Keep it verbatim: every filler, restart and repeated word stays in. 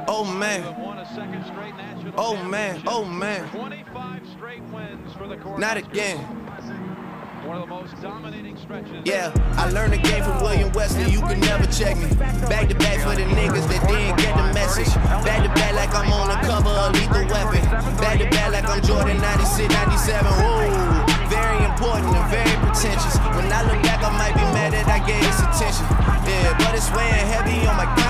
Oh man. Oh man. Oh man. Not again. One of the most dominating stretches. Yeah, I learned the game from William Wesley, you can never check me. Back to back for the niggas that didn't get the message. Back to back like I'm on the cover of Lethal Weapon. Back to back like I'm Jordan ninety-six, ninety-seven. Whoa, very important and very pretentious. When I look back, I might be mad that I gave this attention. Yeah, but it's weighing heavy on my